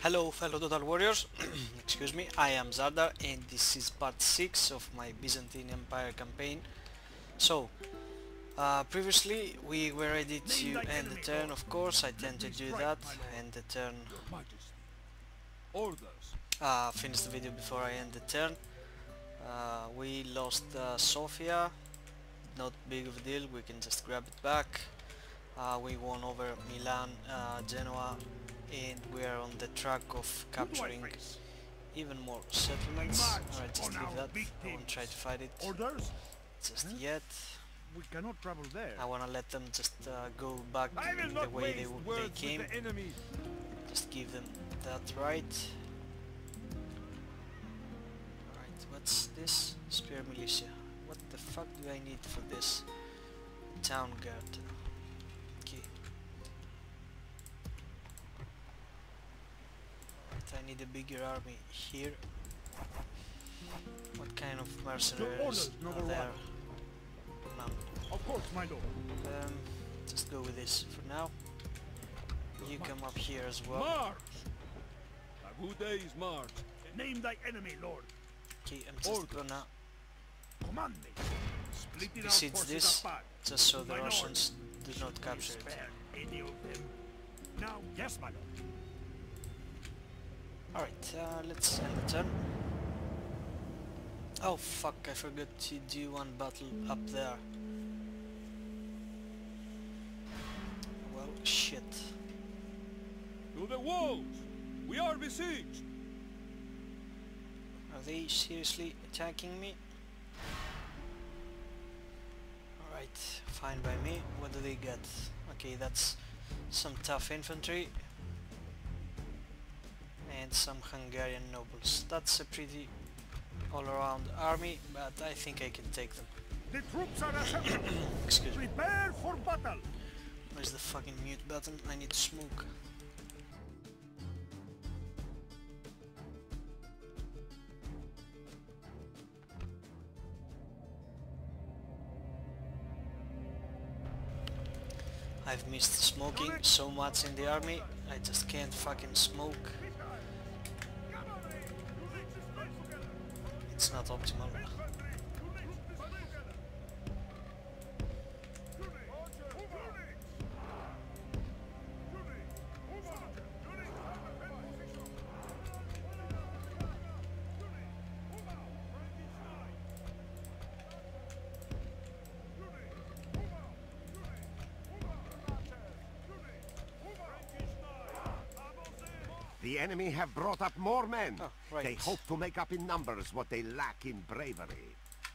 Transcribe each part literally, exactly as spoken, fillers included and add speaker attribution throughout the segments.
Speaker 1: Hello fellow Total Warriors, excuse me, I am Zardar and this is part six of my Byzantine Empire campaign. So, uh, previously we were ready to end the turn, of course, I tend to do that, end the turn, uh, finish the video before I end the turn. Uh, we lost uh, Sofia, not big of a deal, we can just grab it back. Uh, we won over Milan, uh, Genoa, and we are on the track of capturing even more settlements. Alright, just leave that, I won't try to fight it
Speaker 2: Orders?
Speaker 1: just
Speaker 2: Huh?
Speaker 1: yet.
Speaker 2: We cannot travel there.
Speaker 1: I wanna let them just uh, go back
Speaker 2: I will
Speaker 1: the
Speaker 2: not
Speaker 1: way they,
Speaker 2: waste
Speaker 1: w-
Speaker 2: words
Speaker 1: they
Speaker 2: with
Speaker 1: came.
Speaker 2: the enemy.
Speaker 1: Just give them that right. Alright, what's this? Spear militia. What the fuck do I need for this? Town guard. Okay. Alright, I need a bigger army here. What kind of mercenaries
Speaker 2: orders,
Speaker 1: are
Speaker 2: number
Speaker 1: there? None.
Speaker 2: Of course, my lord.
Speaker 1: Um, just go with this for now. You come up here as well.
Speaker 3: March! A good day's march.
Speaker 2: Name thy enemy, lord.
Speaker 1: Okay, I'm just
Speaker 3: Orders.
Speaker 1: gonna
Speaker 2: Command me. Split it our
Speaker 1: besiege
Speaker 2: forces
Speaker 1: this,
Speaker 2: apart.
Speaker 1: just so the
Speaker 2: My lord.
Speaker 1: Russians do not capture it.
Speaker 2: Spare any of them. Now, yes, my lord.
Speaker 1: Alright, uh, let's end the turn. Oh fuck, I forgot to do one battle up there. Well, shit.
Speaker 3: To the walls! We are besieged!
Speaker 1: Are they seriously attacking me? Alright, fine by me. What do they get? Okay, that's some tough infantry. And some Hungarian nobles. That's a pretty all-around army, but I think I can take them.
Speaker 2: The troops are assembled.
Speaker 1: Excuse me.
Speaker 2: Prepare for battle.
Speaker 1: Where's the fucking mute button? I need to smoke. I've missed smoking so much in the army, I just can't fucking smoke. It's not optimal.
Speaker 4: The enemy have brought up more men.
Speaker 1: Oh, right.
Speaker 4: They hope to make up in numbers what they lack in bravery.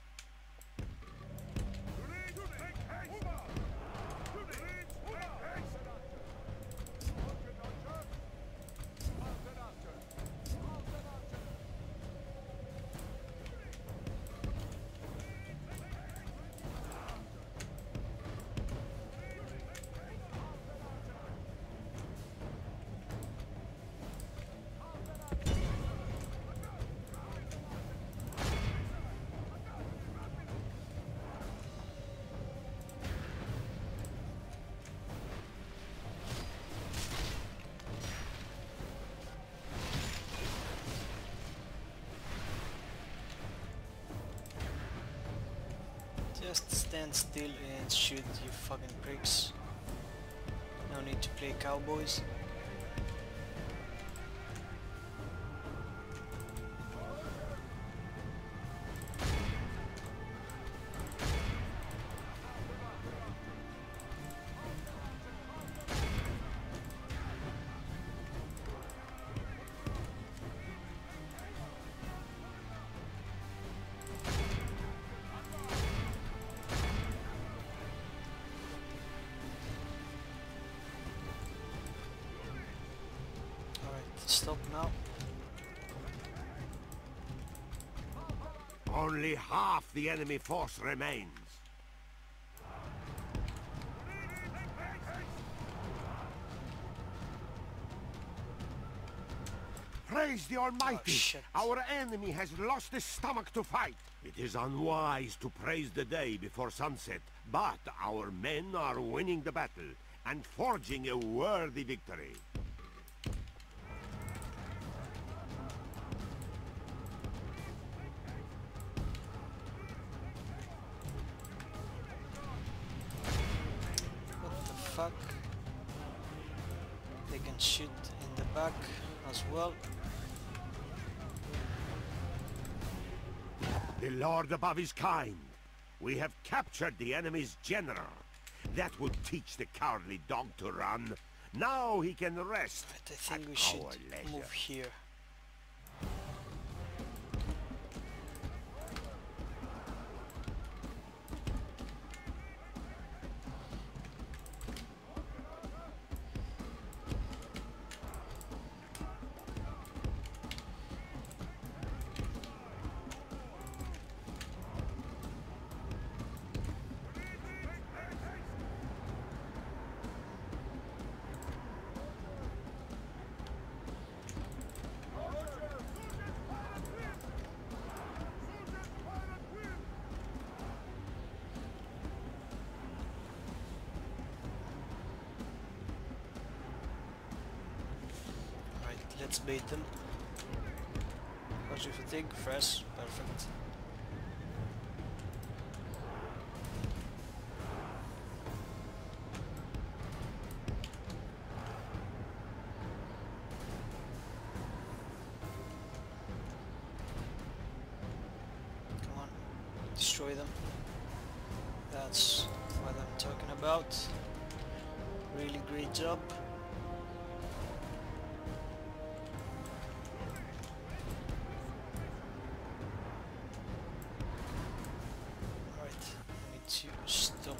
Speaker 1: Just stand still and shoot, you fucking pricks. No need to play cowboys. Stop now.
Speaker 4: Only half the enemy force remains. Praise the Almighty!
Speaker 1: Oh, shit.
Speaker 4: Our enemy has lost his stomach to fight. It is unwise to praise the day before sunset, but our men are winning the battle and forging a worthy victory.
Speaker 1: fuck. They can shoot in the back as well.
Speaker 4: The Lord above is kind. We have captured the enemy's general. That will teach the cowardly dog to run. Now he can rest.
Speaker 1: Right, I think
Speaker 4: at
Speaker 1: we should
Speaker 4: our leisure.
Speaker 1: move here. Let's bait them. How's your fatigue? Fresh. Perfect. Come on. Destroy them. That's what I'm talking about. Really great job. To stop.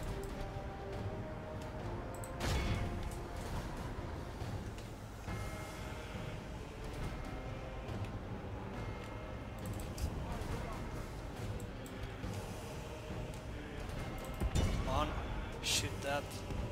Speaker 1: Come on, shoot that.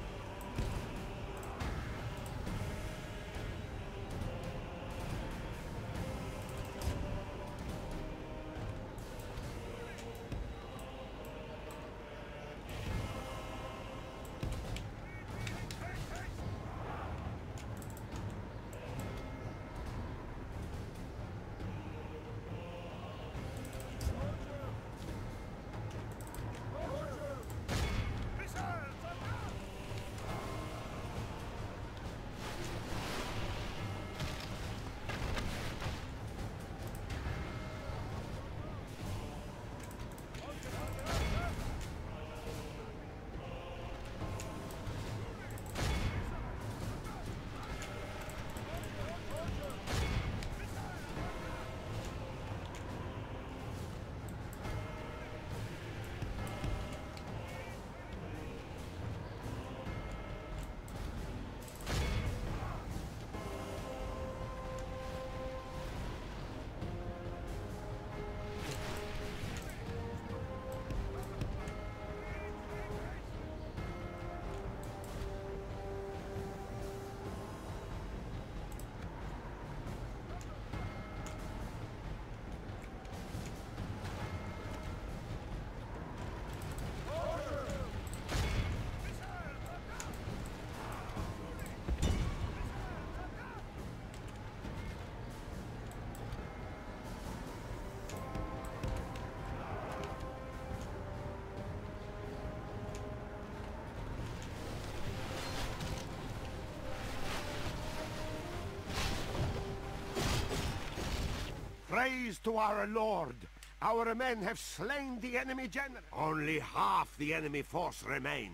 Speaker 4: Praise to our Lord! Our men have slain the enemy general. Only half the enemy force remains.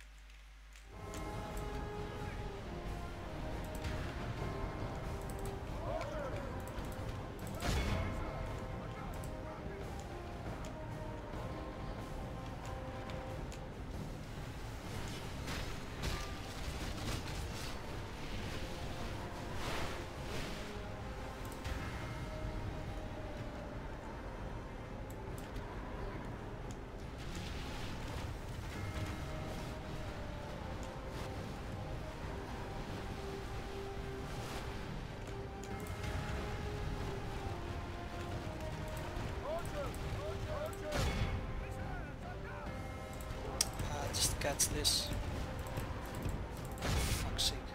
Speaker 1: Just catch this. For fuck's sake.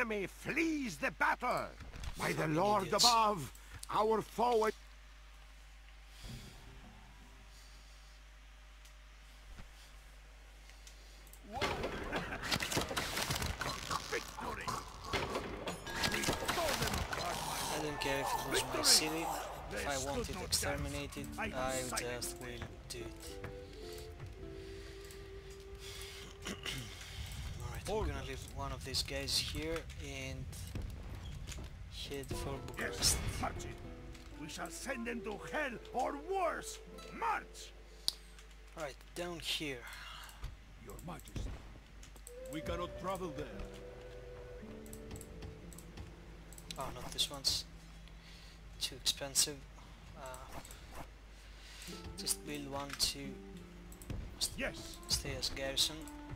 Speaker 4: enemy flees the battle. By the
Speaker 1: Fucking
Speaker 4: Lord
Speaker 1: idiots.
Speaker 4: above, our forward...
Speaker 2: Victory! We tore them apart,
Speaker 1: I don't care if it was my
Speaker 2: Victory!
Speaker 1: city. If
Speaker 2: They
Speaker 1: I
Speaker 2: stood
Speaker 1: want it
Speaker 2: no
Speaker 1: exterminated,
Speaker 2: chance. I
Speaker 1: I
Speaker 2: decided.
Speaker 1: just will do it. Alright, I'm gonna leave one of these guys here and head for
Speaker 2: Yes,
Speaker 1: Bucharest.
Speaker 2: march it. We shall send them to hell or worse. March!
Speaker 1: Alright, down here.
Speaker 3: Your Majesty, we cannot travel there.
Speaker 1: Oh, not this one's too expensive. Uh, just build one to
Speaker 2: Yes,
Speaker 1: stay as garrison.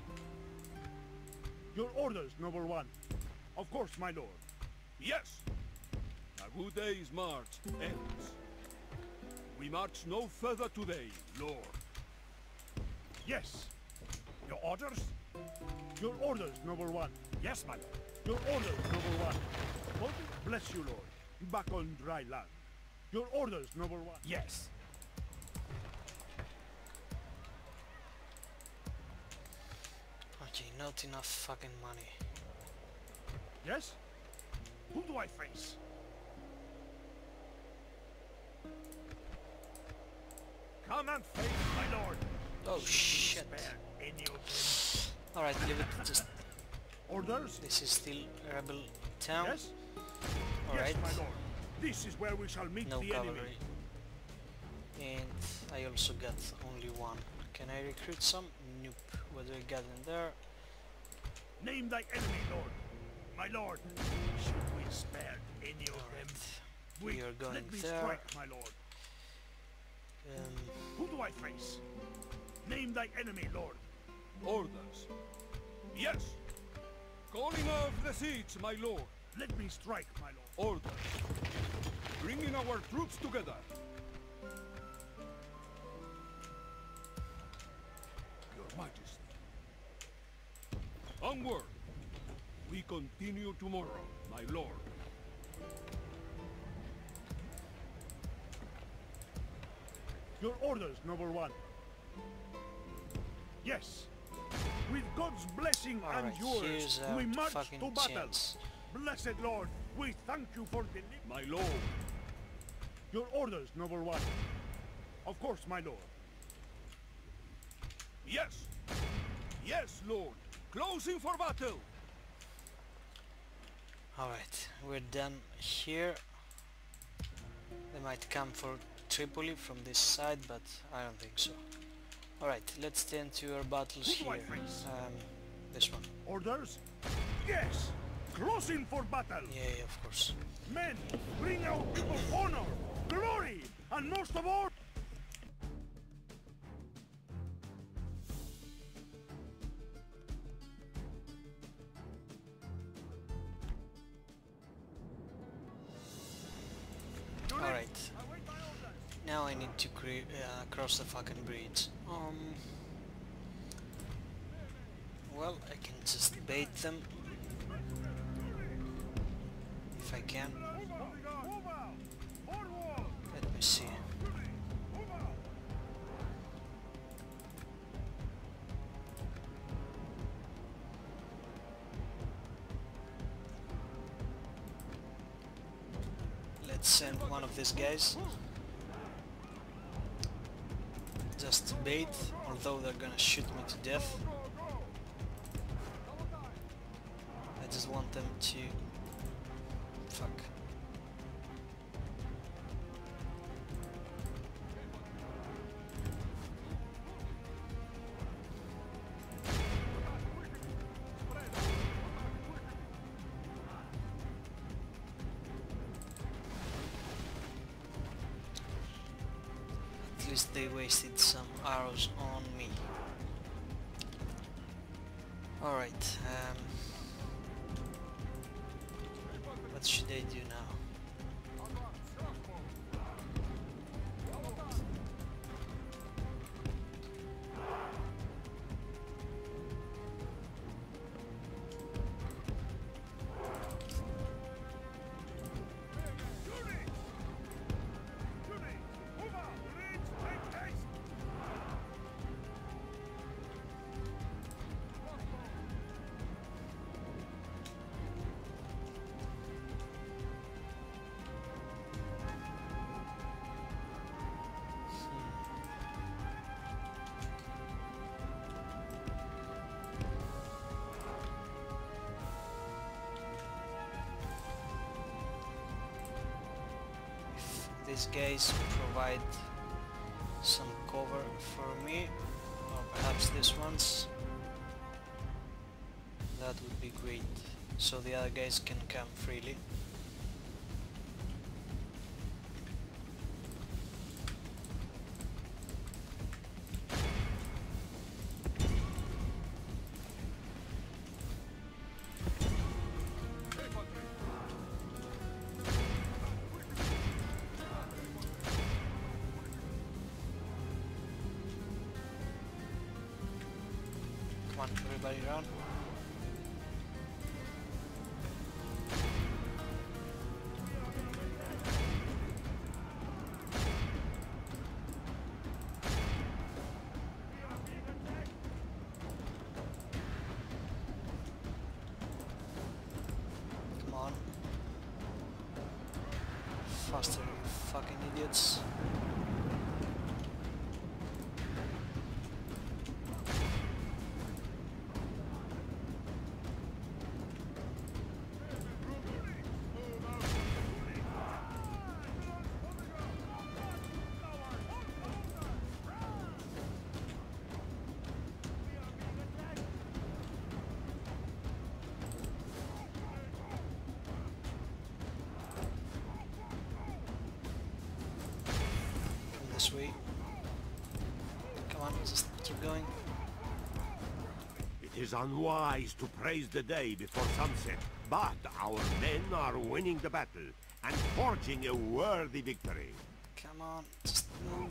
Speaker 2: your orders, noble one. Of course, my lord.
Speaker 3: Yes! A good day's march ends. We march no further today, Lord.
Speaker 2: Yes. Your orders? Your orders, noble one. Yes, my lord. Your orders, noble one. God bless you, lord. Back on dry land. Your orders, noble one. Yes.
Speaker 1: Okay, not enough fucking money.
Speaker 2: Yes? Who do I face? Come and face my lord.
Speaker 1: Oh shit.
Speaker 2: Spare any of them.
Speaker 1: Alright, leave it. Just
Speaker 2: Orders?
Speaker 1: this is still a rebel town.
Speaker 2: Yes?
Speaker 1: Alright.
Speaker 2: Yes, my lord. This is where we shall meet
Speaker 1: No
Speaker 2: the
Speaker 1: cavalry.
Speaker 2: enemy.
Speaker 1: And I also got only one. Can I recruit some? Nope. What do I got in there?
Speaker 2: Name thy enemy, lord. My lord, should we spare any of them?
Speaker 1: Alright.
Speaker 2: We
Speaker 1: We are going
Speaker 2: let me
Speaker 1: there.
Speaker 2: strike, my lord.
Speaker 1: Um,
Speaker 2: Who do I face? Name thy enemy, lord.
Speaker 3: Orders. Yes! Calling off the siege, my lord.
Speaker 2: Let me strike, my lord.
Speaker 3: Orders. Bringing our troops together. Your Majesty. Onward! We continue tomorrow, my lord.
Speaker 2: Your orders, noble one. Yes. With God's blessing and
Speaker 1: Alright,
Speaker 2: yours,
Speaker 1: here's a
Speaker 2: we march
Speaker 1: fucking
Speaker 2: to battle.
Speaker 1: chance.
Speaker 2: Blessed Lord, we thank you for the...
Speaker 3: My lord.
Speaker 2: Your orders, noble one. Of course, my lord.
Speaker 3: Yes! Yes, lord! Closing for battle!
Speaker 1: Alright, we're done here. They might come for Tripoli from this side, but I don't think so. Alright, let's tend to our battles
Speaker 2: Who do I
Speaker 1: here.
Speaker 2: face?
Speaker 1: Um, this one.
Speaker 2: Orders? Yes! Closing for battle!
Speaker 1: Yeah, yeah, of course.
Speaker 2: Men, bring out people honor, glory, and most of all...
Speaker 1: Alright. Now I need to cre uh, cross the fucking bridge. Um. Well, I can just bait them. If I can. Let me see. Let's send one of these guys. Just to bait, although they're gonna shoot me to death. I just want them to... Fuck. At least they wasted some arrows on me. Alright, um, what should I do now? these guys provide some cover for me, or perhaps these ones. That would be great, so the other guys can come freely. Come on, everybody run. Come on. Faster, you fucking idiots. This way. Come on, just keep going.
Speaker 4: It is unwise to praise the day before sunset, but our men are winning the battle and forging a worthy victory.
Speaker 1: Come on, just move.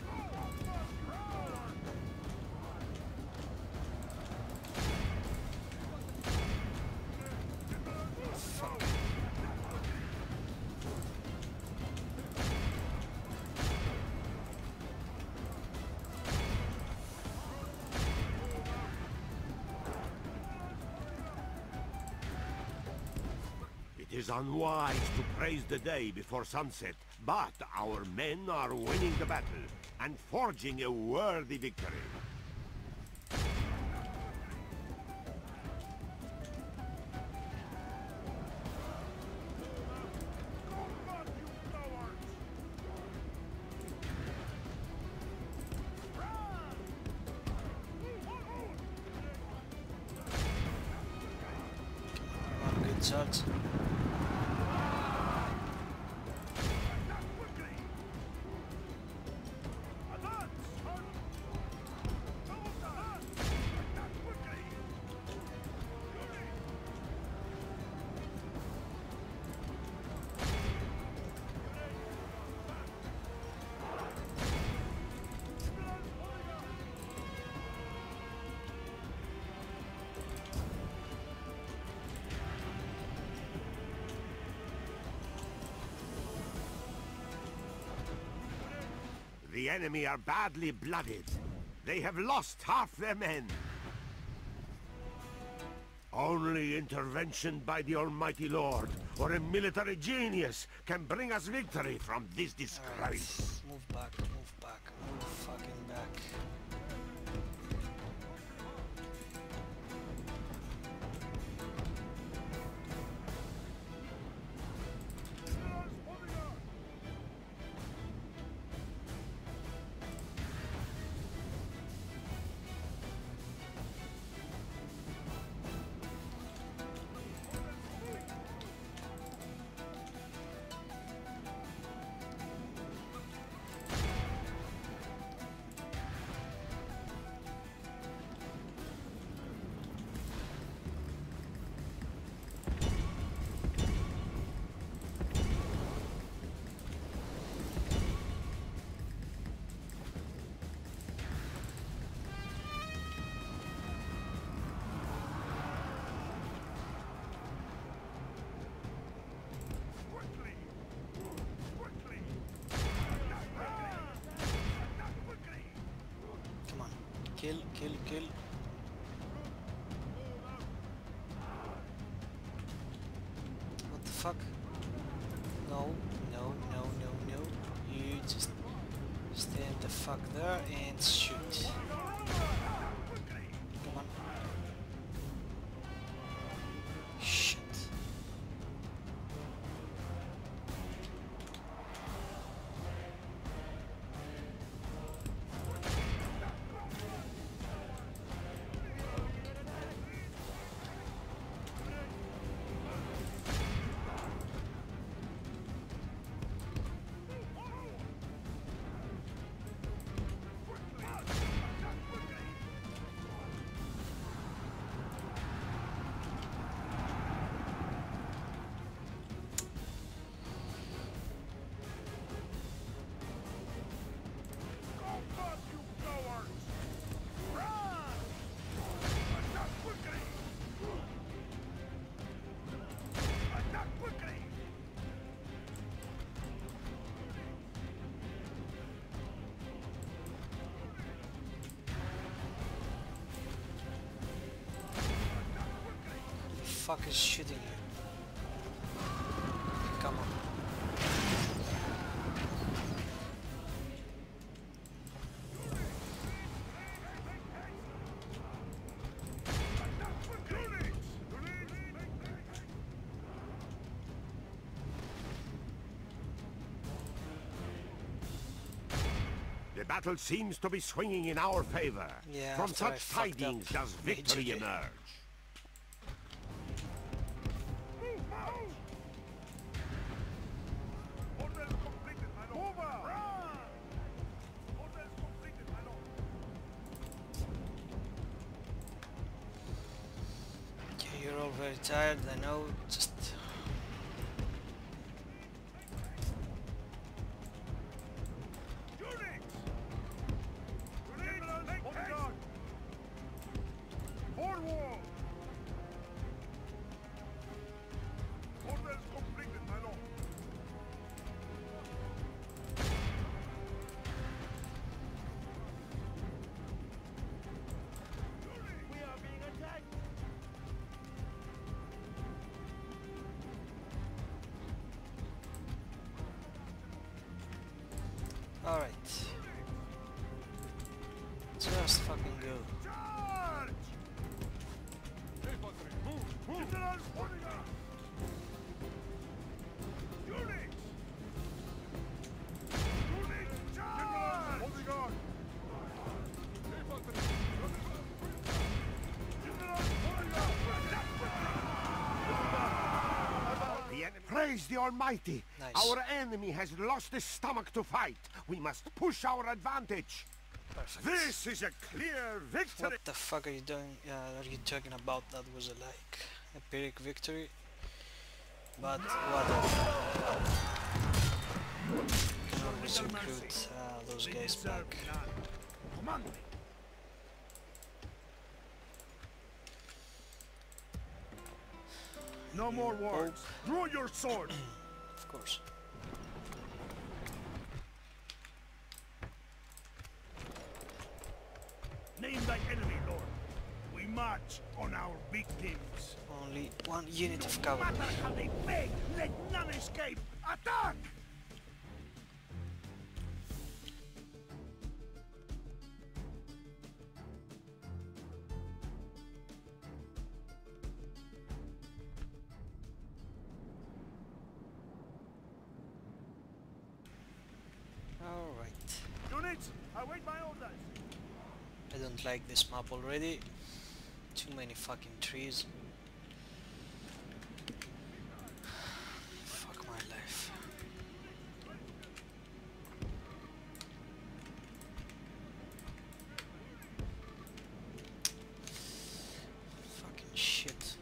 Speaker 1: Fuck.
Speaker 4: It is unwise to praise the day before sunset, but our men are winning the battle and forging a worthy victory.
Speaker 1: Come on, good shot.
Speaker 4: The enemy are badly blooded. They have lost half their men. Only intervention by the Almighty Lord or a military genius can bring us victory from this disgrace.
Speaker 1: Alright, move back, move back, move fucking back. Kill, kill, kill. What the fuck? No, no, no, no, no. You just stand the fuck there and shoot. Come on. Shit. fuck is shooting you? Come on.
Speaker 4: The battle seems to be swinging in our favor.
Speaker 1: Yeah,
Speaker 4: From
Speaker 1: after I
Speaker 4: such
Speaker 1: fucked
Speaker 4: tidings
Speaker 1: up
Speaker 4: does victory
Speaker 1: majorly.
Speaker 4: emerge.
Speaker 1: Okay, you're all very tired, I know, just... Alright. Just fucking go.
Speaker 4: The enemy. Praise the Almighty!
Speaker 1: Nice.
Speaker 4: Our enemy has lost his stomach to fight. We must push our advantage.
Speaker 1: Perfect.
Speaker 2: This is a clear victory.
Speaker 1: What the fuck are you doing? Uh, are you talking about? That was a like epic victory, but whatever. Can always recruit uh, those guys back.
Speaker 2: Command me. No more words. Draw your sword.
Speaker 1: Of course.
Speaker 2: Name thy enemy, Lord. We march on our victims.
Speaker 1: Only one unit of
Speaker 2: No
Speaker 1: cavalry.
Speaker 2: matter how they beg, let none escape. Attack!
Speaker 1: Alright.
Speaker 2: Units, await my orders.
Speaker 1: I don't like this map already. Too many fucking trees. Fuck my life. Fucking shit.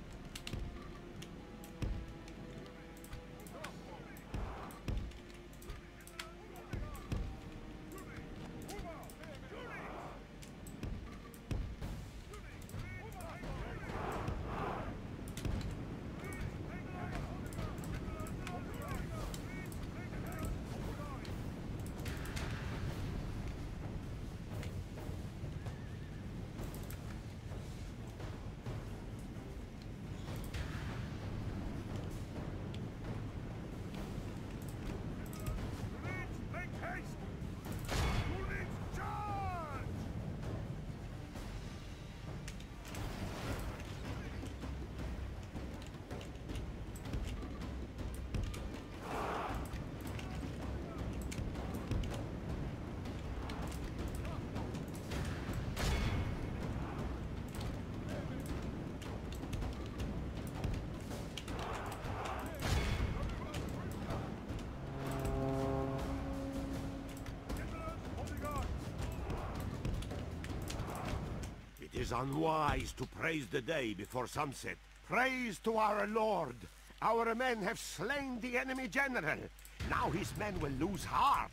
Speaker 2: Make haste! Units, charge!
Speaker 4: It is unwise to praise the day before sunset. Praise to our Lord! Our men have slain the enemy general. Now his men will lose heart.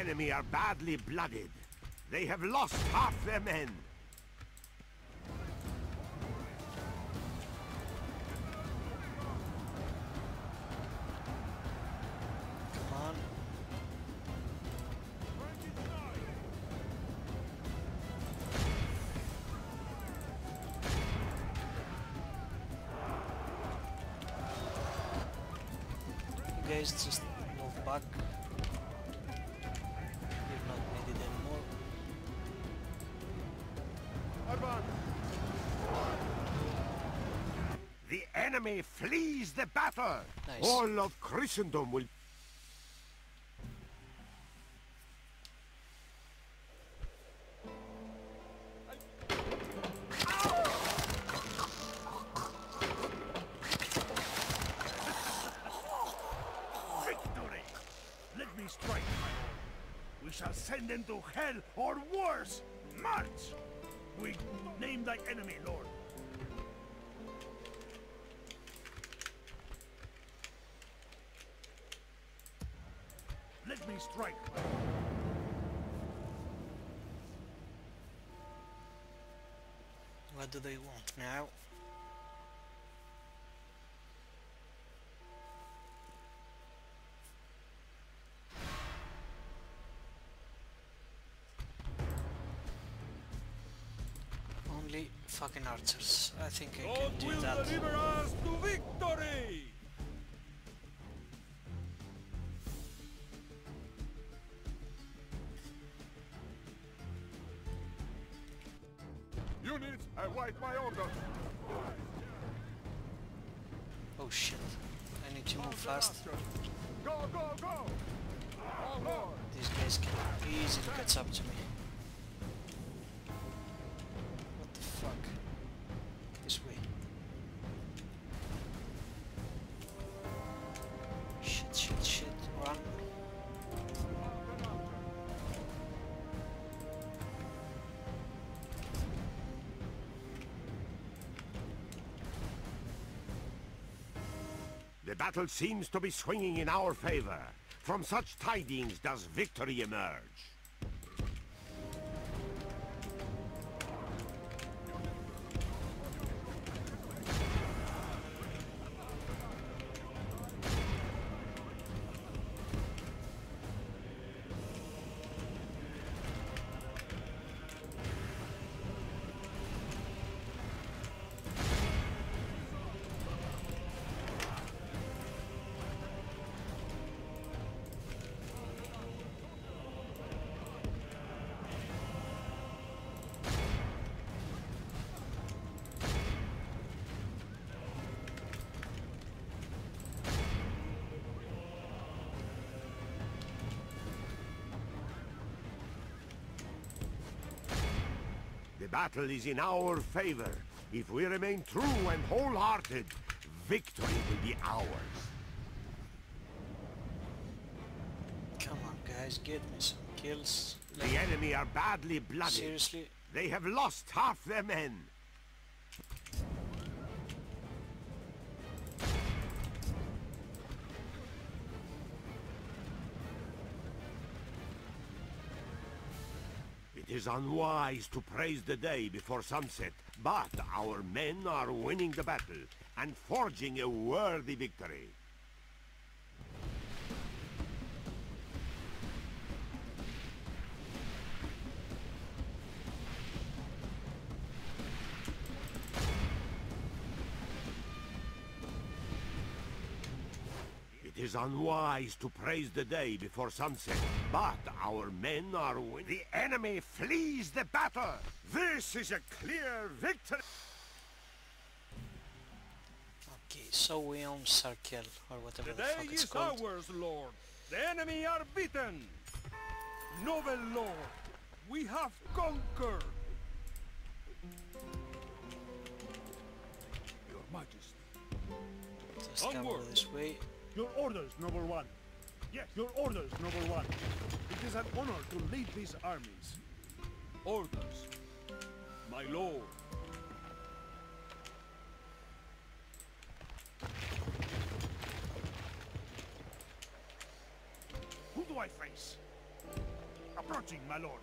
Speaker 4: enemy are badly blooded. They have lost half their men.
Speaker 1: Come on. You guys just move back. You're not needed anymore.
Speaker 4: The enemy flees the battle.
Speaker 1: Nice.
Speaker 4: All of Christendom will...
Speaker 2: Victory! Let me strike, my lord. We shall send them to hell or worse! March! We name thy enemy, lord. Let me strike, my lord.
Speaker 1: What do they want now? Only fucking archers. I think I
Speaker 3: God
Speaker 1: can do
Speaker 3: will
Speaker 1: that.
Speaker 3: deliver us to victory!
Speaker 2: Units, await my orders.
Speaker 1: Oh shit. I need to move fast.
Speaker 2: Go, go, go! Onward!
Speaker 1: These guys can easily catch up to me. What the fuck? This way. Shit, shit, shit. Run.
Speaker 4: The battle seems to be swinging in our favor. From such tidings does victory emerge. The battle is in our favor. If we remain true and wholehearted, victory will be ours.
Speaker 1: Come on, guys, get me some kills.
Speaker 4: The enemy are badly blooded.
Speaker 1: Seriously?
Speaker 4: They have lost half their men. It is unwise to praise the day before sunset, but our men are winning the battle and forging a worthy victory. It is unwise to praise the day before sunset, but our men are winning. The enemy flees the battle!
Speaker 2: This is a clear victory!
Speaker 1: Okay, so we own Sarkel, or whatever
Speaker 3: The
Speaker 1: the,
Speaker 3: day
Speaker 1: fuck it's
Speaker 3: is
Speaker 1: called.
Speaker 3: ours, Lord. The enemy are beaten. Noble Lord, we have conquered. Your Majesty.
Speaker 1: Just cover
Speaker 3: Onward.
Speaker 1: this way.
Speaker 2: Your orders, noble one. Yes, your orders, noble one. It is an honor to lead these armies.
Speaker 3: Orders. My lord.
Speaker 2: Who do I face? Approaching, my lord.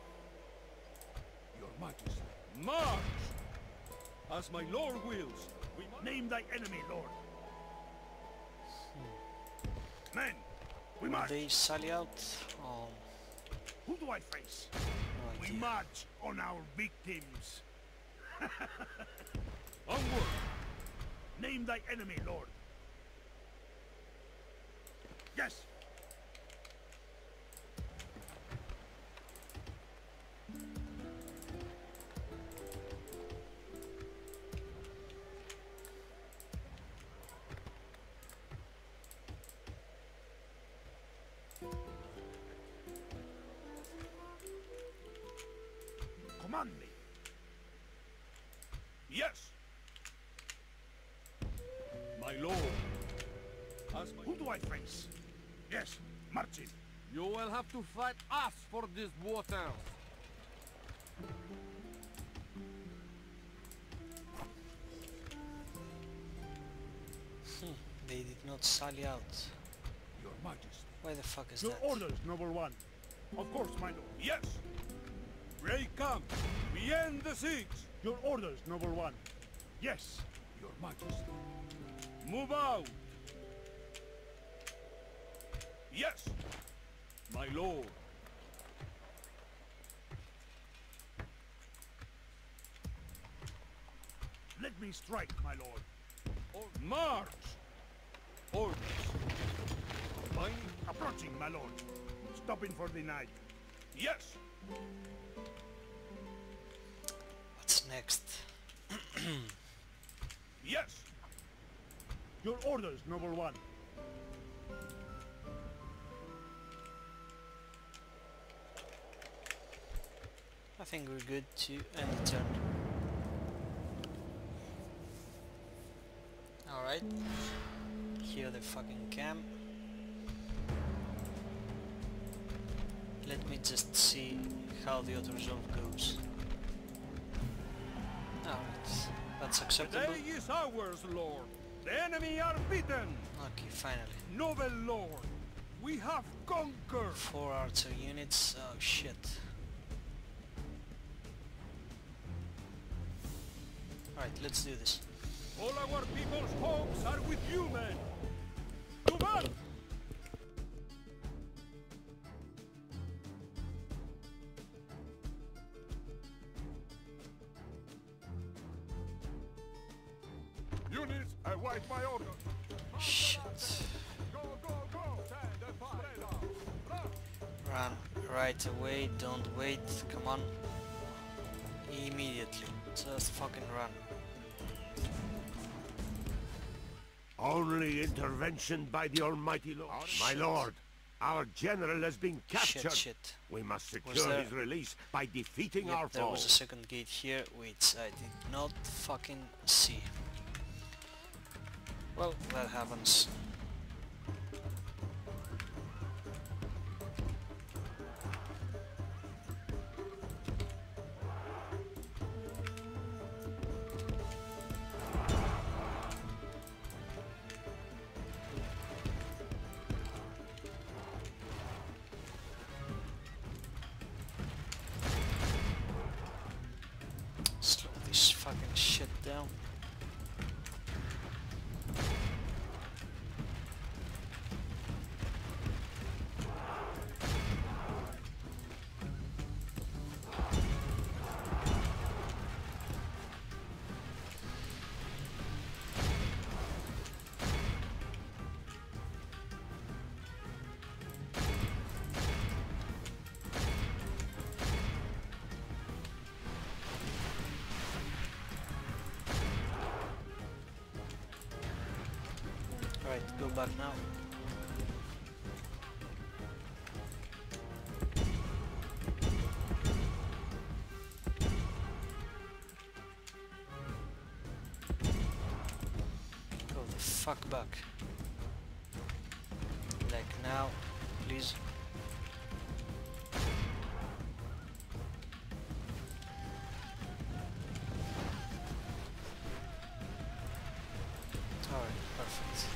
Speaker 3: Your Majesty. March! As my lord wills. We
Speaker 2: Name thy enemy, lord. Men, we
Speaker 1: Will
Speaker 2: march.
Speaker 1: they sally out? Oh,
Speaker 2: Who do I face?
Speaker 1: no
Speaker 2: We
Speaker 1: idea.
Speaker 2: march on our victims.
Speaker 3: onward!
Speaker 2: Name thy enemy, lord. Yes. Command me.
Speaker 3: Yes! My lord. As my...
Speaker 2: Who do I face? Yes, marching.
Speaker 5: You will have to fight us for this water.
Speaker 1: Hmm, they did not sally out.
Speaker 3: Your Majesty.
Speaker 1: Why the fuck is
Speaker 2: Your
Speaker 1: that?
Speaker 2: orders, noble one. Of course, my lord.
Speaker 3: Yes! Break camp! We end the siege!
Speaker 2: Your orders, noble one. Yes.
Speaker 3: Your Majesty. Move out! Yes! My lord.
Speaker 2: Let me strike, my lord.
Speaker 3: Or march! Orders. Mine?
Speaker 2: Approaching, my lord. Stopping for the night.
Speaker 3: Yes!
Speaker 1: What's next?
Speaker 3: Yes!
Speaker 2: Your orders, noble one.
Speaker 1: I think we're good to end the turn. Alright. Here the fucking camp. Let me just see how the auto resolve goes. Alright, that's
Speaker 3: The
Speaker 1: acceptable.
Speaker 3: day is ours, lord. The enemy are beaten.
Speaker 1: Okay, finally.
Speaker 3: Noble lord, we have conquered.
Speaker 1: Four archer units, oh shit. Alright, let's do this.
Speaker 3: All our people's hopes are with you, men. To battle!
Speaker 2: Units, await my orders.
Speaker 1: Shit.
Speaker 2: Go, go, go! Stand and fire.
Speaker 1: Run right away, don't wait, come on. Immediately. Just fucking run.
Speaker 4: Only intervention by the Almighty Lord. My
Speaker 1: Shit.
Speaker 4: lord, our general has been captured.
Speaker 1: Shit, shit.
Speaker 4: We must secure
Speaker 1: there-
Speaker 4: his release by defeating
Speaker 1: Yep,
Speaker 4: our
Speaker 1: there
Speaker 4: foe.
Speaker 1: was a second gate here, which I did not fucking see. Well, that happens. Slow this fucking shit down. Alright, go back now. Go the fuck back. Like now, please. Alright, perfect.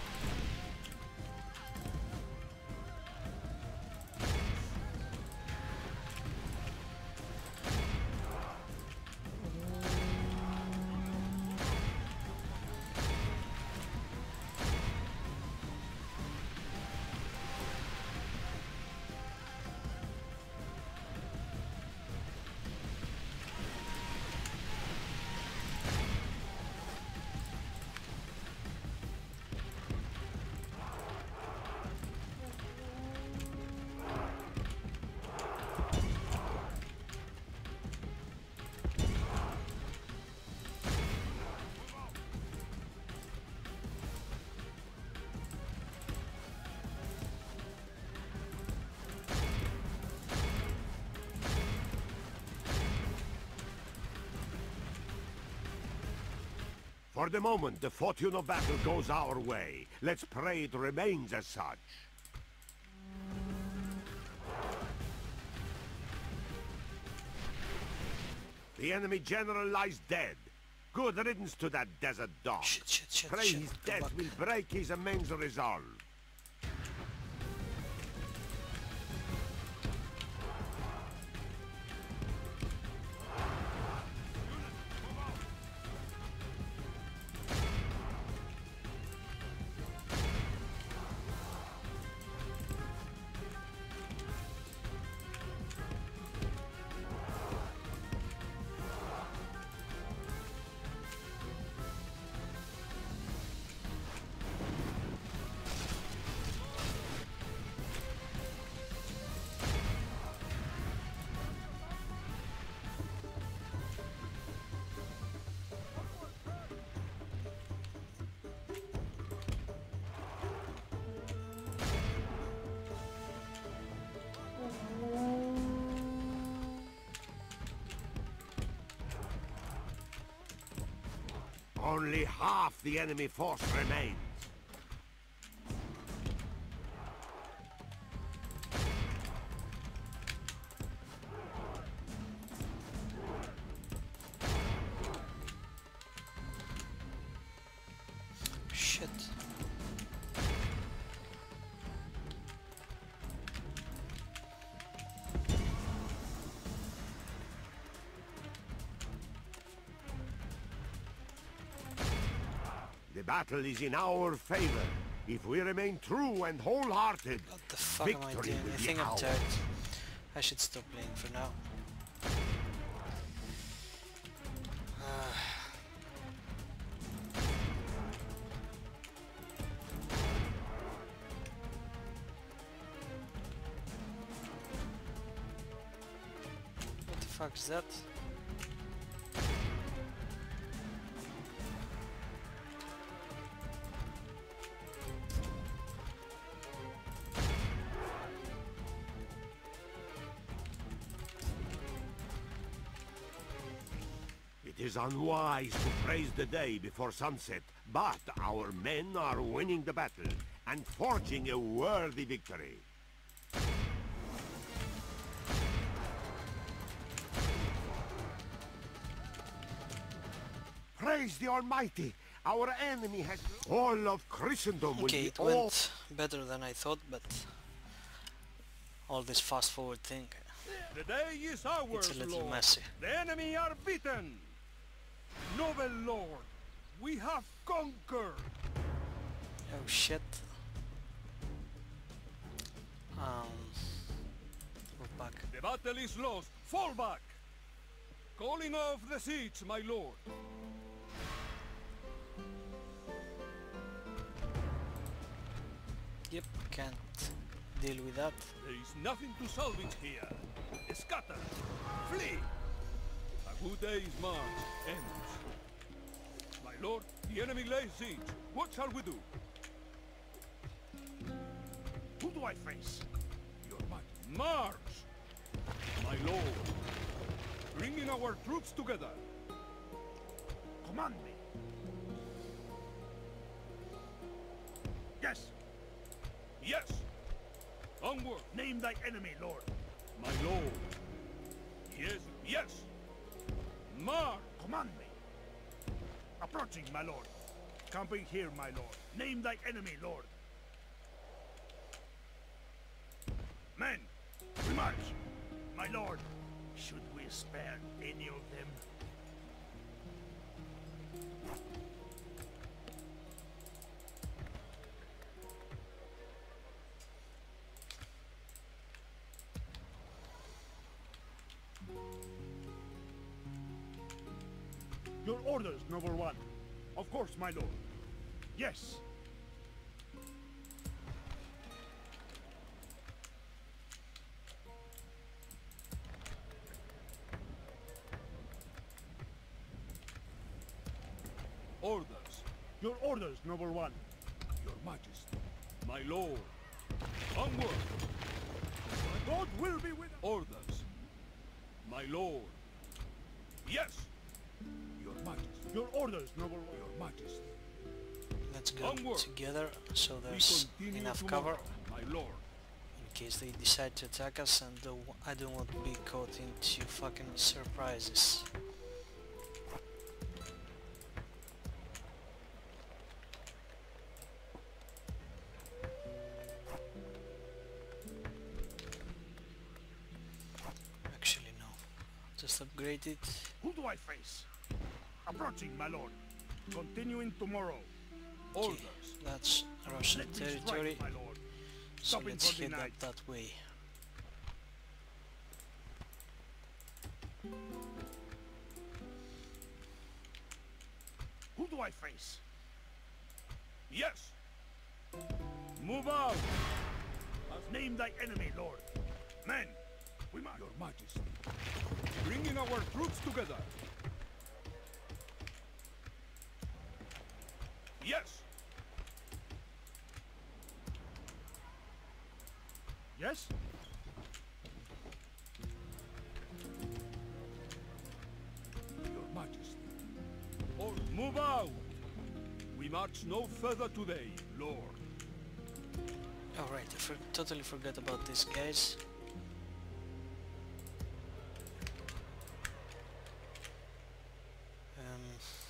Speaker 4: For the moment, the fortune of battle goes our way. Let's pray it remains as such. The enemy general lies dead. Good riddance to that desert dog.
Speaker 1: Shit, shit, shit,
Speaker 4: Pray
Speaker 1: shit.
Speaker 4: his
Speaker 1: Go
Speaker 4: death
Speaker 1: back.
Speaker 4: will break his immense resolve. Only half the enemy force remains.
Speaker 1: Shit.
Speaker 4: The battle is in our favor. If we remain true and wholehearted,
Speaker 1: What the fuck am I
Speaker 4: victory
Speaker 1: doing?
Speaker 4: will
Speaker 1: I
Speaker 4: be
Speaker 1: think I'm
Speaker 4: ours.
Speaker 1: tired. I should stop playing for now. What the fuck is that?
Speaker 4: It is unwise to praise the day before sunset, but our men are winning the battle and forging a worthy victory. Praise the Almighty! Our enemy has... All of Christendom will
Speaker 1: Okay,
Speaker 4: be
Speaker 1: it
Speaker 4: all...
Speaker 1: went better than I thought, but all this fast forward thing,
Speaker 3: The day is ours,
Speaker 1: it's a little
Speaker 3: Lord.
Speaker 1: messy.
Speaker 3: The enemy are beaten. Noble Lord, we have conquered.
Speaker 1: Oh shit. Um, move back.
Speaker 3: The battle is lost. Fall back. Calling off the siege, my lord.
Speaker 1: Yep, can't deal with that.
Speaker 3: There is nothing to salvage here. Scatter. Flee. A good day's march ends. My lord, the enemy lays siege. What shall we do?
Speaker 2: Who do I face?
Speaker 3: Your might. March! My lord. Bringing our troops together.
Speaker 2: Command me. Yes.
Speaker 3: Yes. Onward.
Speaker 2: Name thy enemy, Lord.
Speaker 3: My lord. Yes, yes. March!
Speaker 2: Command me. Approaching, my lord. Camping here, my lord. Name thy enemy, Lord. Men, we march. My lord, should we spare any of them? Your orders, noble one. Of course, my lord. Yes.
Speaker 3: Orders.
Speaker 2: Your orders, noble one.
Speaker 3: Your Majesty. My lord. Onward.
Speaker 2: God will be with us.
Speaker 3: Orders. My lord. Yes. Your Majesty.
Speaker 2: Your orders, noble one.
Speaker 3: Your Majesty.
Speaker 1: Let's go
Speaker 3: Onward.
Speaker 1: together so
Speaker 3: We
Speaker 1: there's
Speaker 3: continue
Speaker 1: enough
Speaker 3: tomorrow,
Speaker 1: cover
Speaker 3: my lord.
Speaker 1: in case they decide to attack us, and uh, I don't want to be caught into fucking surprises. Actually no, just upgrade it.
Speaker 2: Who do I face? Approaching, my lord. Continuing tomorrow.
Speaker 3: Orders.
Speaker 1: That's Russian
Speaker 2: Let me
Speaker 1: territory,
Speaker 2: strike, my lord.
Speaker 1: so
Speaker 2: Stopping
Speaker 1: let's
Speaker 2: for the
Speaker 1: head up
Speaker 2: night.
Speaker 1: that way.
Speaker 2: Who do I face?
Speaker 3: Yes. Move out.
Speaker 2: Name thy enemy, lord. Men, we must.
Speaker 3: Your Majesty. Bringing our troops together. Yes.
Speaker 2: Yes?
Speaker 3: Your Majesty. Or move out. We march no further today, Lord.
Speaker 1: Alright, I for totally forgot about these guys. Um,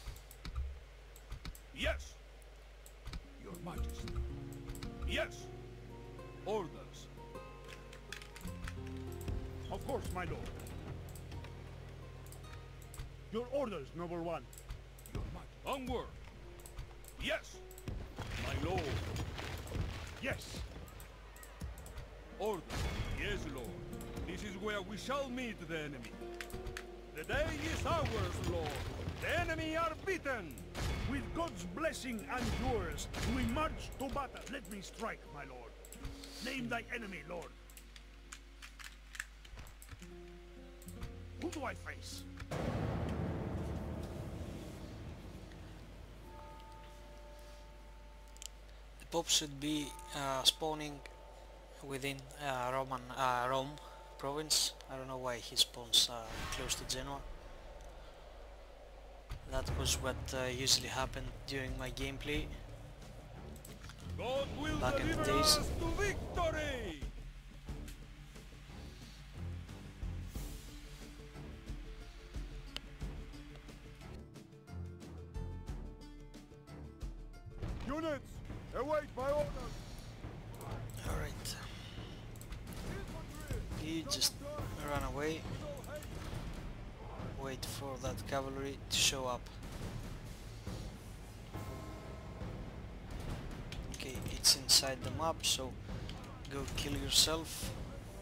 Speaker 3: Yes. Your Majesty. Yes. Orders.
Speaker 2: Of course, my lord. Your orders, noble one.
Speaker 3: Your Majesty. Onward. Yes. My lord.
Speaker 2: Yes.
Speaker 3: Order. Yes, Lord. This is where we shall meet the enemy. The day is ours, Lord. The enemy are beaten.
Speaker 2: With God's blessing and yours, we march to battle. Let me strike, my lord. Name thy enemy, lord. Who do I face?
Speaker 1: the Pope should be uh, spawning within uh, Roman uh, Rome province. I don't know why he spawns uh, close to Genoa. That was what uh, usually happened during my gameplay.
Speaker 3: God will
Speaker 1: Back in the
Speaker 3: deliver
Speaker 1: days.
Speaker 3: us to victory.
Speaker 2: Units, await my orders.
Speaker 1: Alright. You just run away. Wait for that cavalry to show up. Okay, it's inside the map, so go kill yourself.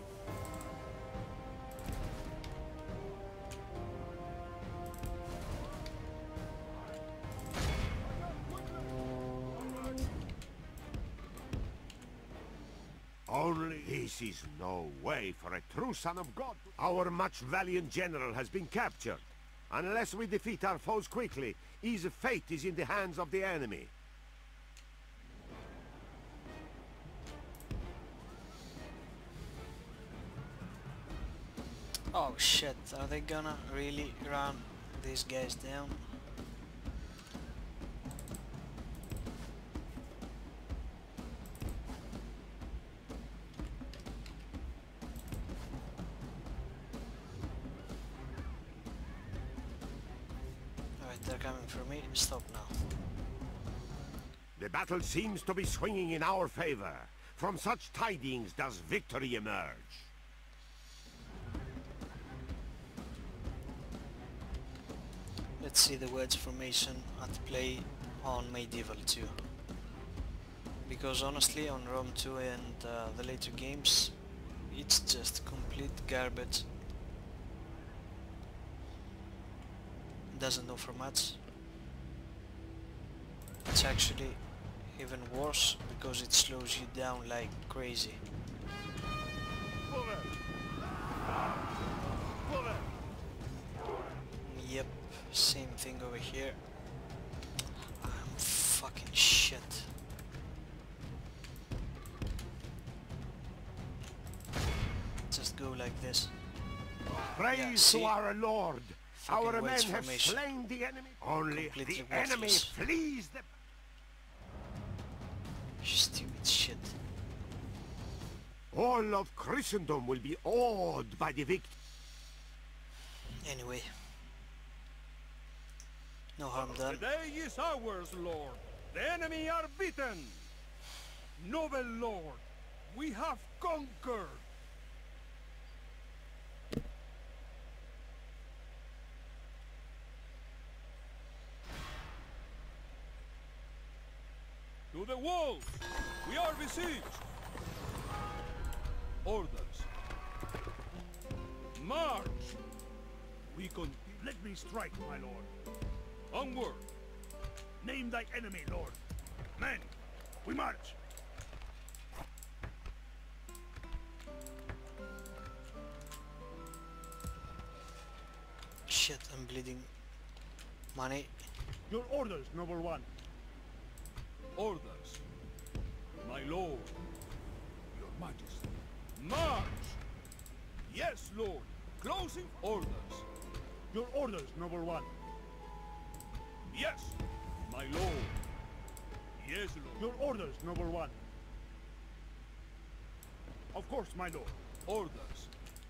Speaker 4: Only this is no way for a true son of God. Our much valiant general has been captured. Unless we defeat our foes quickly, his fate is in the hands of the enemy.
Speaker 1: Oh shit, are they gonna really run these guys down? Alright, they're coming for me. Stop now.
Speaker 4: The battle seems to be swinging in our favor. From such tidings does victory emerge.
Speaker 1: Let's see the wedge formation at play on Medieval two. Because honestly, on Rome two and uh, the later games, it's just complete garbage. Doesn't offer much. It's actually even worse because it slows you down like crazy. Yep, same thing over here. I'm fucking shit. Just go like this.
Speaker 4: Praise
Speaker 1: Yeah, see?
Speaker 4: to our Lord!
Speaker 1: fucking
Speaker 4: Our men
Speaker 1: wedge
Speaker 4: have
Speaker 1: formation.
Speaker 4: slain the enemy. Only
Speaker 1: Completely
Speaker 4: the enemy
Speaker 1: worthless.
Speaker 4: flees the...
Speaker 1: Stupid shit.
Speaker 4: All of Christendom will be awed by the victory.
Speaker 1: Anyway. No harm
Speaker 3: The
Speaker 1: done.
Speaker 3: day is ours, Lord. The enemy are beaten. Noble Lord, we have conquered. To the walls! We are besieged! Orders. March! We continue.
Speaker 2: Let me strike, my lord.
Speaker 3: Onward!
Speaker 2: Name thy enemy, lord. Men, we march.
Speaker 1: Shit, I'm bleeding. Money.
Speaker 2: Your orders, noble one.
Speaker 3: Orders. My lord. Your majesty. March! Yes, lord. Closing orders.
Speaker 2: Your orders, noble one.
Speaker 3: Yes, my lord. Yes, lord.
Speaker 2: Your orders, noble one. Of course, my lord.
Speaker 3: Orders.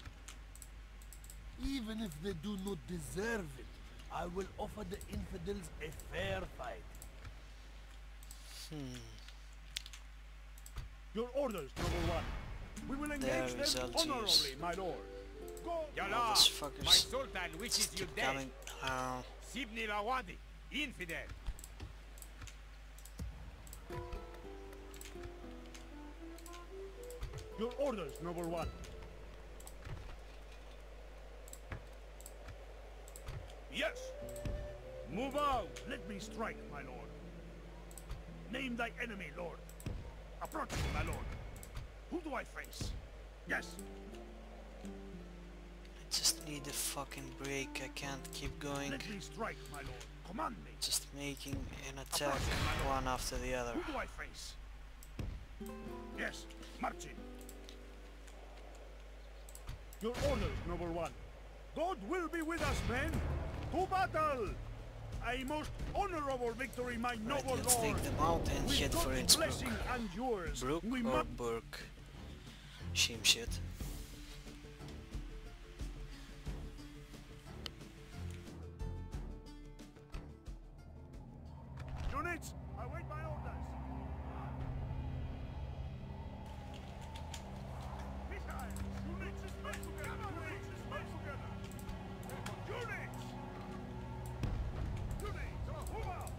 Speaker 5: Even if they do not deserve it, I will offer the infidels a fair fight.
Speaker 1: Hmm.
Speaker 2: Your orders, noble one. We will
Speaker 1: Their
Speaker 2: engage them
Speaker 1: result
Speaker 2: honorably,
Speaker 1: is-
Speaker 2: my lord. Go.
Speaker 1: All
Speaker 6: Yalla,
Speaker 1: these
Speaker 6: my
Speaker 1: fuckers
Speaker 6: sultan wishes
Speaker 1: just
Speaker 6: you
Speaker 1: keep
Speaker 6: dead.
Speaker 1: coming around.
Speaker 6: Sibni Lawadi, infidel.
Speaker 2: Your orders, noble one.
Speaker 3: Yes. Move out.
Speaker 2: Let me strike, my lord. Name thy enemy, lord. Approaching, my lord. Who do I face? Yes.
Speaker 1: I just need a fucking break. I can't keep going.
Speaker 2: Let me strike, my lord. Command me.
Speaker 1: Just making an attack one after the other.
Speaker 2: Who do I face? Yes. Marching. Your orders, noble one. God will be with us, men. To battle! A most honorable victory, my
Speaker 1: Right,
Speaker 2: noble
Speaker 1: let's
Speaker 2: lord.
Speaker 1: take them out and
Speaker 2: With
Speaker 1: head for
Speaker 2: God's
Speaker 1: Innsbruck.
Speaker 2: blessing and yours,
Speaker 1: Brook
Speaker 2: we
Speaker 1: or
Speaker 2: must.
Speaker 1: Burke? Shame shit.
Speaker 2: Units, await my orders. Missiles! Units, disperse together! Units, disperse together! Units! Units, move out!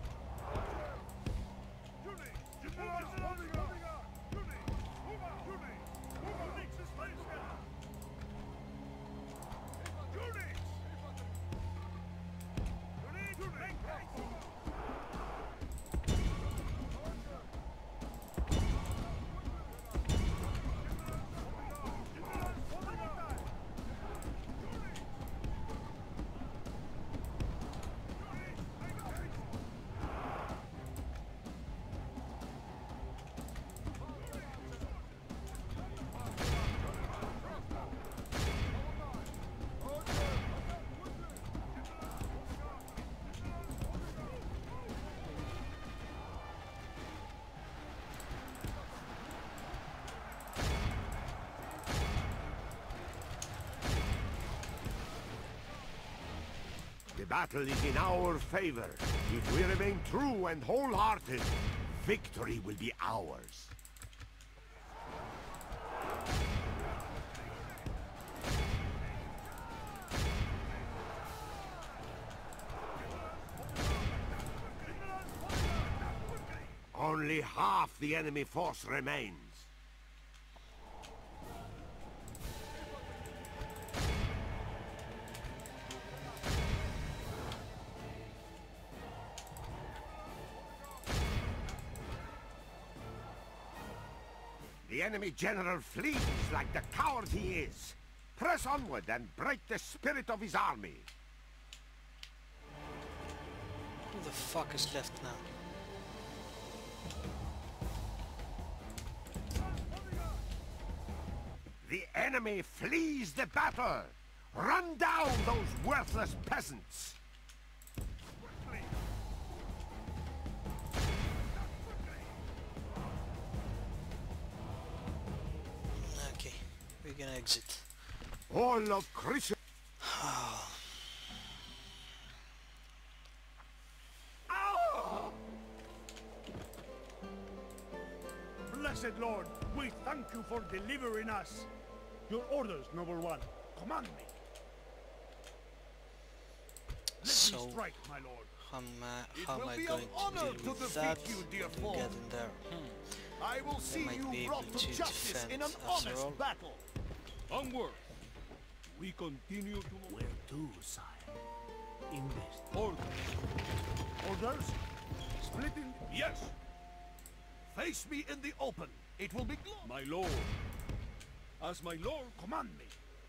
Speaker 2: Units, units, moving out! Units, move out! Units, move out! Units, disperse together! Units! Units, units!
Speaker 4: The battle is in our favor. If we remain true and wholehearted, victory will be ours. Only half the enemy force remains. The enemy general flees like the coward he is. Press onward and break the spirit of his army.
Speaker 1: Who the fuck is left now?
Speaker 4: The enemy flees the battle. Run down those worthless peasants!
Speaker 1: Okay, we can exit.
Speaker 4: All of Christendom.
Speaker 2: Blessed Lord, we thank you for delivering us. Your orders, noble one. Command me. Let
Speaker 1: So,
Speaker 2: me strike, my lord.
Speaker 1: how am I, how am
Speaker 5: will
Speaker 1: I
Speaker 5: be
Speaker 1: going
Speaker 5: an
Speaker 1: to
Speaker 5: honor
Speaker 1: deal
Speaker 5: to
Speaker 1: with
Speaker 5: defeat
Speaker 1: that?
Speaker 5: you, dear
Speaker 1: What do we
Speaker 5: foe.
Speaker 1: get in there? Hmm.
Speaker 5: I will see
Speaker 1: might be
Speaker 5: you
Speaker 1: able
Speaker 5: brought to
Speaker 1: to
Speaker 5: justice
Speaker 1: defend
Speaker 5: in an
Speaker 1: after
Speaker 5: honest
Speaker 1: all.
Speaker 5: battle.
Speaker 3: Onward! We continue to
Speaker 5: Where to, sire? Invest.
Speaker 3: order.
Speaker 2: Orders? Split in...
Speaker 3: Yes,
Speaker 5: Face me in the open. It will be glorious.
Speaker 3: my lord. As my lord,
Speaker 2: Command me.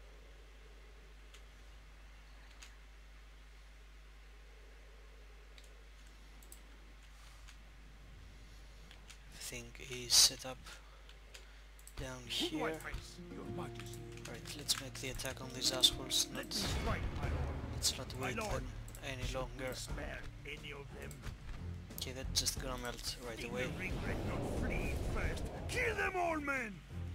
Speaker 1: Everything is set up down
Speaker 2: Who do I
Speaker 1: here.
Speaker 2: face?
Speaker 3: your majesty.
Speaker 1: Alright, let's make the attack on these assholes.
Speaker 2: Let
Speaker 1: Not,
Speaker 2: me strike, my lord.
Speaker 1: let's not
Speaker 2: My
Speaker 1: wait
Speaker 2: lord.
Speaker 1: them any longer.
Speaker 2: Spare any of them.
Speaker 1: Okay, that's just gonna melt right
Speaker 2: In
Speaker 1: away.
Speaker 2: the regret not fleeing first. Kill them all, men!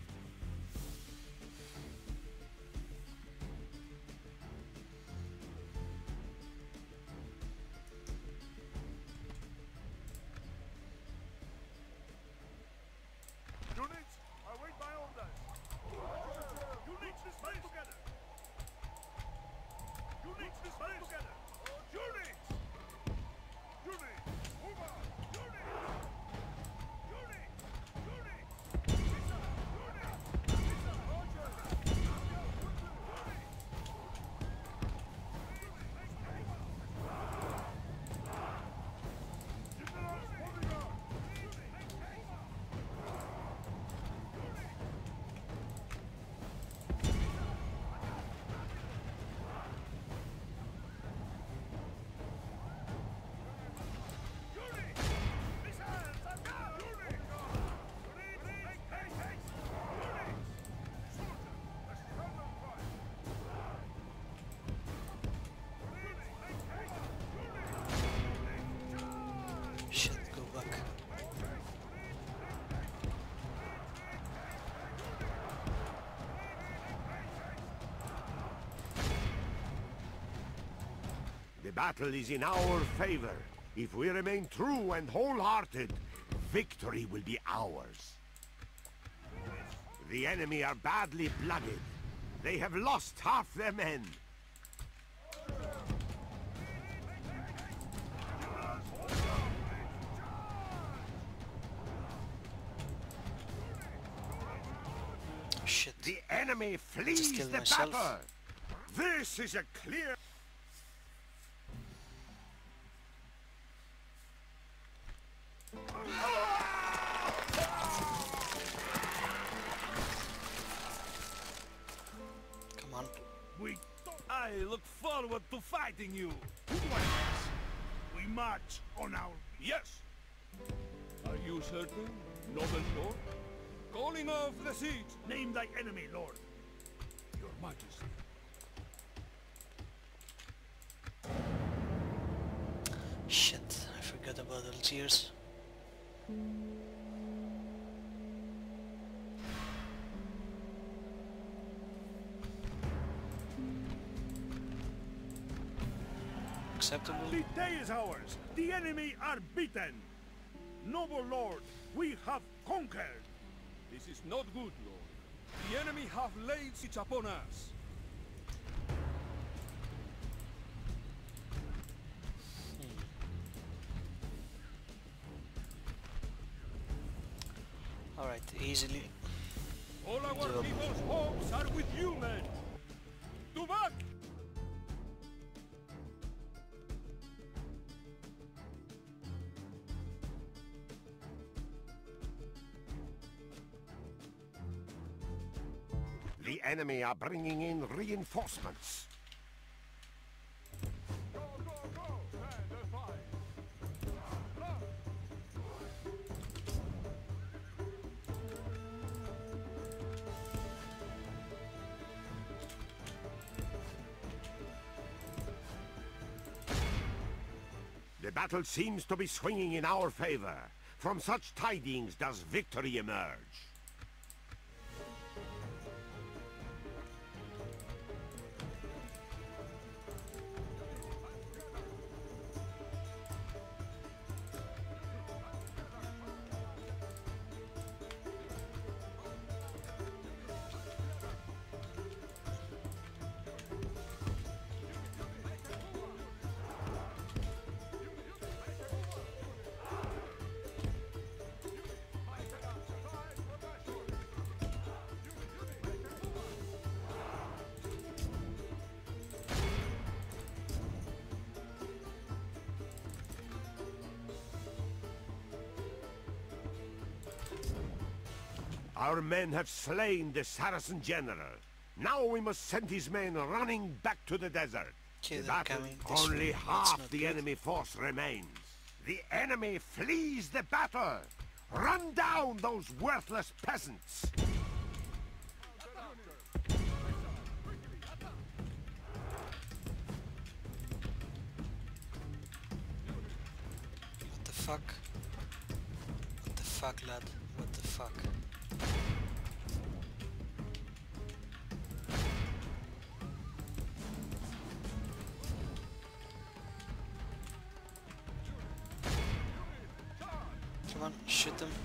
Speaker 2: Units, await my orders. Units, stand together. Units, stand together. Units! Units, move on. Units! Units! Units! Listen, units! Listen, Roger! Generals, moving on. Units! Missiles are down! Units! Units, make haste! Units! Soldier, a strong fire! Units, make haste! Units!
Speaker 1: Shit, go back.
Speaker 4: The battle is in our favor. If we remain true and wholehearted, victory will be ours. The enemy are badly blooded. They have lost half their men.
Speaker 1: Shit.
Speaker 4: The enemy flees
Speaker 1: killed
Speaker 4: the
Speaker 1: myself.
Speaker 4: battle. This is a clear...
Speaker 1: Come on.
Speaker 2: We...
Speaker 5: I look forward to fighting you.
Speaker 2: Who do I face? We march on our...
Speaker 3: Yes! Are you certain, noble lord? Calling off the siege,
Speaker 2: Name thy enemy, Lord.
Speaker 3: your majesty.
Speaker 1: Shit, I forgot about Algiers. Acceptable?
Speaker 2: The day is ours. The enemy are beaten. Noble Lord, we have conquered.
Speaker 3: This is not good, lord. The enemy have laid siege upon us.
Speaker 1: Alright, easily.
Speaker 3: All our
Speaker 1: Doable.
Speaker 3: people's hopes are with you, men. To back!
Speaker 4: The enemy are bringing in reinforcements.
Speaker 2: Go, go, go! Stand and fight. Run!
Speaker 4: battle seems to be swinging in our favor. From such tidings does victory emerge. Our men have slain the Saracen general. Now we must send his men running back to the desert.
Speaker 1: Okay,
Speaker 4: The
Speaker 1: they're
Speaker 4: battle,
Speaker 1: coming this
Speaker 4: only
Speaker 1: way. That's
Speaker 4: half
Speaker 1: not
Speaker 4: the
Speaker 1: good.
Speaker 4: enemy force remains. The enemy flees the battle. Run down those worthless peasants.
Speaker 1: What the fuck? What the fuck, lad? What the fuck? Come on, shoot them.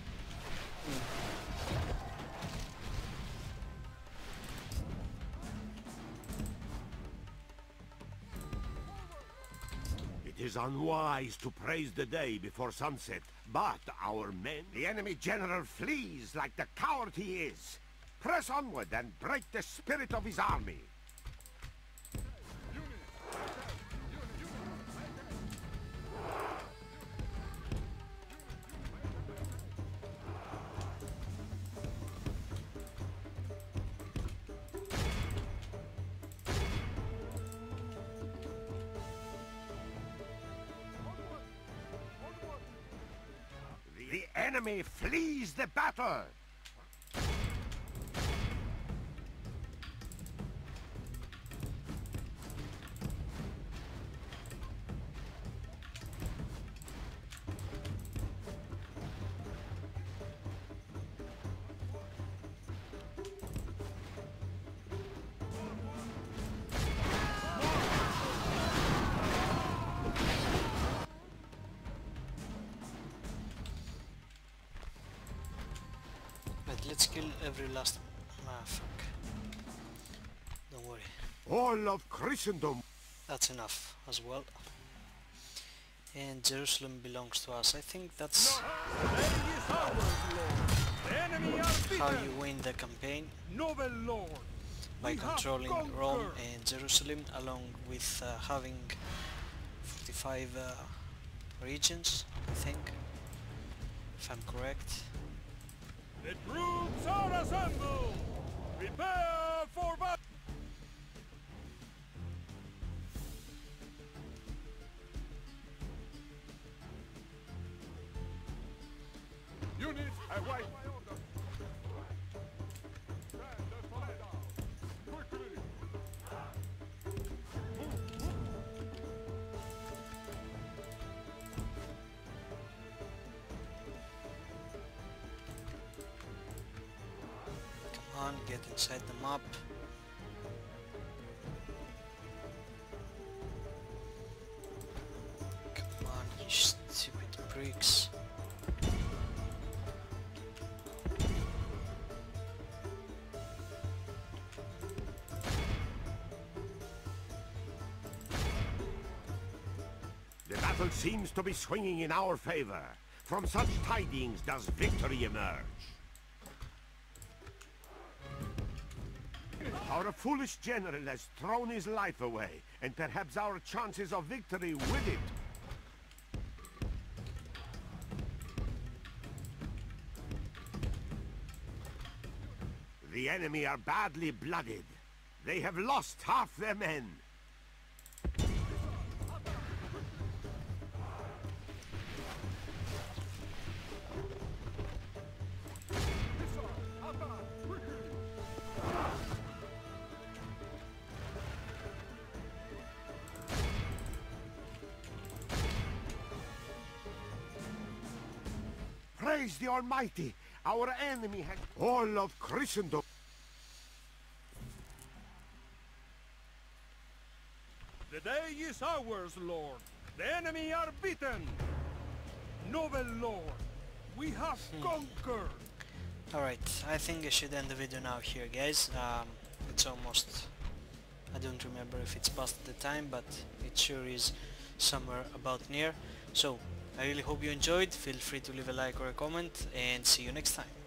Speaker 4: It is unwise to praise the day before sunset, but our men... The enemy general flees like the coward he is. Press onward and break the spirit of his army. The enemy flees the battle.
Speaker 1: Right, let's kill every last... Ah, fuck. Don't worry.
Speaker 4: All of Christendom.
Speaker 1: That's enough as well. And Jerusalem belongs to us. I think that's
Speaker 3: Is ours, Lord. The enemy are
Speaker 1: how
Speaker 3: beaten.
Speaker 1: you win the campaign,
Speaker 3: Noble Lord.
Speaker 1: by
Speaker 3: We have
Speaker 1: controlling Rome
Speaker 3: conquered.
Speaker 1: and Jerusalem, along with uh, having forty-five uh, regions, I think, if I'm correct.
Speaker 3: The troops are assembled. Prepare for battle. Units await my order. Stand the fire down. Quickly.
Speaker 1: Come on, get inside the map. Come on, you stupid pricks.
Speaker 4: The battle seems to be swinging in our favor. From such tidings does victory emerge. Our foolish general has thrown his life away, and perhaps our chances of victory with it. The enemy are badly blooded. They have lost half their men. Praise the Almighty! Our enemy has all of Christendom.
Speaker 3: The day is ours, Lord. The enemy are beaten. Noble Lord, we have conquered.
Speaker 1: Alright, I think I should end the video now here, guys. Um, it's almost... I don't remember if it's past the time, but it sure is somewhere about near. So, I really hope you enjoyed. Feel free to leave a like or a comment, and see you next time.